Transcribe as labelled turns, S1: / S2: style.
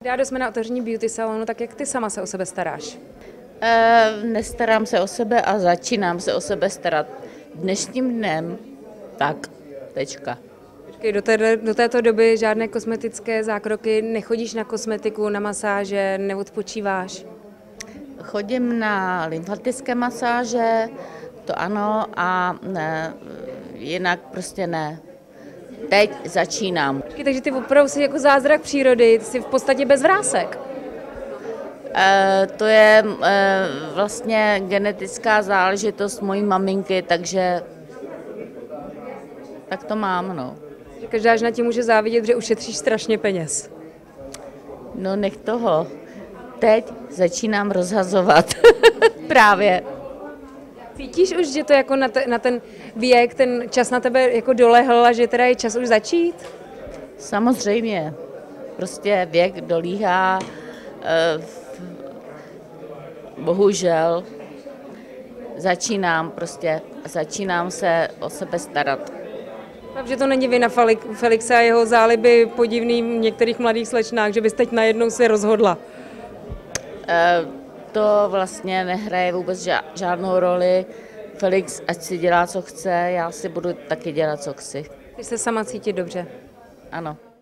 S1: Rádo jsme na otevření beauty salonu, tak jak ty sama se o sebe staráš?
S2: Nestarám se o sebe a začínám se o sebe starat dnešním dnem. Tak, tečka.
S1: Počkej, do této doby žádné kosmetické zákroky, nechodíš na kosmetiku, na masáže, neodpočíváš?
S2: Chodím na lymfatické masáže, to ano, a ne, jinak prostě ne. Teď začínám.
S1: Počkej, takže ty opravdu jsi jako zázrak přírody, ty jsi v podstatě bez vrásek.
S2: To je vlastně genetická záležitost mojí maminky, takže tak to mám, no.
S1: Že každá žena ti může závidět, že ušetříš strašně peněz.
S2: No nech toho. Teď začínám rozhazovat. Právě.
S1: Cítíš už, že to jako na ten věk, ten čas na tebe jako dolehl a že teda je čas už začít?
S2: Samozřejmě. Prostě věk dolíhá. Bohužel začínám se o sebe starat.
S1: Takže to není vina Felixa a jeho záliby podivným některých mladých slečnách, že bys teď najednou se rozhodla.
S2: To vlastně nehraje vůbec žádnou roli. Felix, ať si dělá, co chce, já si budu taky dělat, co chci.
S1: Ty se sama cítit dobře.
S2: Ano.